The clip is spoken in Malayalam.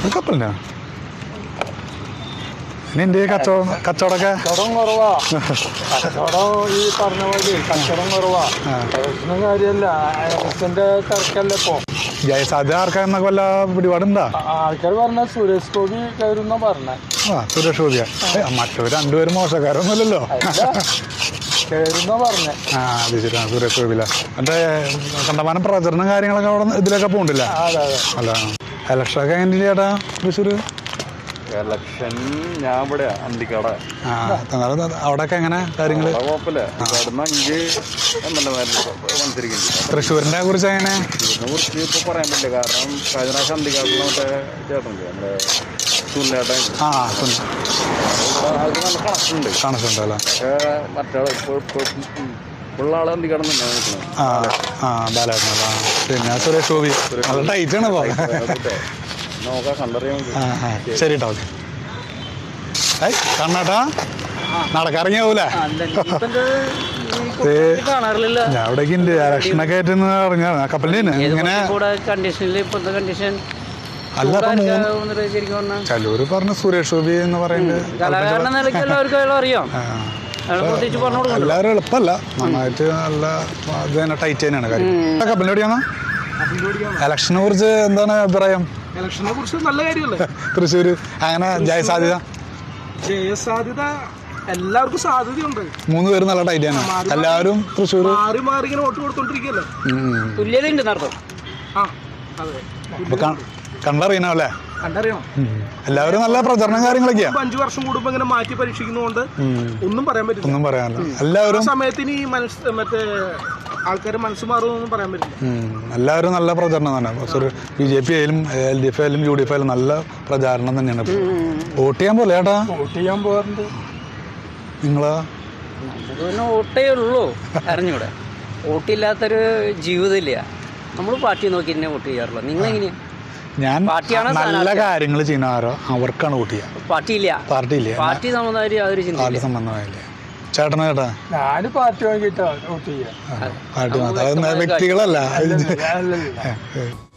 കപ്പലിനാ ഇനി എൻ്റെ കച്ചവടമൊക്കെ കുറവാ. കച്ചവടം ഈ പറഞ്ഞ പോലെ കച്ചവടം കുറവാ. കാര്യമല്ല, തിരക്കല്ല ഇപ്പൊ. ജയസാധ്യത ആർക്കാന്നൊക്കെ വല്ല പിടിപാടുണ്ടാ? ആൾക്കാർ പറഞ്ഞ സുരേഷ് ഗോപി കയറുന്ന പറഞ്ഞ. സുരേഷ് ഗോപിയാ? മറ്റവർ രണ്ടുപേരും മോശക്കാരൊന്നുമല്ലല്ലോ. കയറുന്ന പറഞ്ഞ. അത് ശരിയാണ്, സുരേഷ് ഗോപിയില. മറ്റേ കണ്ടമാനം പ്രചരണം കാര്യങ്ങളൊക്കെ അവിടെ ഇതിലൊക്കെ പോകണ്ടില്ല. അല്ല, ഇലക്ഷനൊക്കെ എങ്ങനെ ചേട്ടാ തൃശ്ശൂർ? ഇലക്ഷൻ ഞാൻ ഇവിടെ അന്തിക്കാട. അവിടെയൊക്കെ എങ്ങനെ കാര്യങ്ങൾ? കുഴപ്പമില്ല. 5 മത്സരിക്കുന്നു. തൃശ്ശൂരിനെ കുറിച്ച് എങ്ങനെ? ഇതിനെ കുറിച്ച് ഇപ്പൊ പറയാൻ പറ്റില്ല. കാരണം കഴിഞ്ഞ പ്രാവശ്യം അന്തിക്കാട്ടിൽ മറ്റേ ചേട്ടനുണ്ട്, നമ്മുടെ സുനിലേട്ടൻ. ആൾക്ക് നല്ല കണക്കുണ്ട് അല്ലേ? മറ്റാള് ഉള്ള ആള് അന്തിക്കാടം തന്നെ നിൽക്കുന്നത്. ബാലേട്ടനല്ല. പിന്നെ സുരേഷ് ഗോപി നല്ല ടൈറ്റാണ് നോക്കാം, കണ്ടറിയാൻ. ശരി കേട്ടോ. ഓക്കെ. കണ്ണാട്ടാ നടക്കിറങ്ങിയാവൂലേ? ഞാൻ ഇവിടേക്ക് ഉണ്ട്. ഇലക്ഷനൊക്കെ ആയിട്ടെന്ന് പറഞ്ഞ കപ്പലിന് ഇങ്ങനെ അല്ല. ചിലവര് പറഞ്ഞ സുരേഷ് ഗോപി എന്ന് പറയുന്നത് എല്ലാവരും എളുപ്പമല്ല, നന്നായിട്ട് നല്ല ഇത് തന്നെ ടൈറ്റ് തന്നെയാണ് കാര്യം. കപ്പലിന് എവിടെയാണോ ഇലക്ഷനെ കുറിച്ച് എന്താണ് അഭിപ്രായം? ഇലക്ഷനെ കുറിച്ച് നല്ല കാര്യമല്ലേ തൃശ്ശൂര്? അങ്ങനെ ജയസാധ്യത എല്ലാവർക്കും സാധ്യതയുണ്ട്. 3 പേര് നല്ല ടൈറ്റ് ആണ്. എല്ലാവരും തൃശ്ശൂർ മാറി മാറി ഇങ്ങനെ വോട്ട് കൊടുത്തോണ്ടിരിക്കല്ലേ. തുല്യതയുണ്ട് നടത്തും. കണ്ടറിയണല്ലേ? കണ്ടറിയണം. എല്ലാവരും നല്ല പ്രചരണം കാര്യങ്ങളൊക്കെയാ. 5 വർഷം കൂടുമ്പോ ഇങ്ങനെ മാറ്റി പരീക്ഷിക്കുന്നതുകൊണ്ട് ഒന്നും പറയാൻ പറ്റില്ല. ഒന്നും പറയാനില്ല. എല്ലാവരും സമയത്തിന് ഈ മറ്റേ ആൾക്കാർ മനസ്സ് മാറുമെന്നൊന്നും പറയാൻ പറ്റില്ല. എല്ലാവരും നല്ല പ്രചരണം തന്നെ. BJP ആയാലും LDF ആയാലും UDF ആയാലും നല്ല പ്രചാരണം തന്നെയാണ്. വോട്ട് ചെയ്യാൻ പോലെ ചേട്ടാ? വോട്ട് ചെയ്യാൻ പോകാറുണ്ട്. നിങ്ങളാ? വോട്ടേ ഉള്ളൂ. അറിഞ്ഞൂടെ? വോട്ടില്ലാത്തൊരു ജീവിതമില്ല. നമ്മൾ പാർട്ടി നോക്കി തന്നെ വോട്ട് ചെയ്യാറുള്ളൂ. നിങ്ങളെങ്ങനെയാ? ഞാൻ നല്ല കാര്യങ്ങൾ ചെയ്യുന്ന ആരോ അവർക്കാണ് വോട്ട് ചെയ്യുക. പാർട്ടിയില്ല. പാർട്ടി സംബന്ധമായില്ലേ? ചേട്ടനാ? ചേട്ടാ ഞാൻ പാർട്ടി വാങ്ങിയിട്ടാ വോട്ട് ചെയ്യാം. പാർട്ടി മാത്രം വ്യക്തികളല്ല.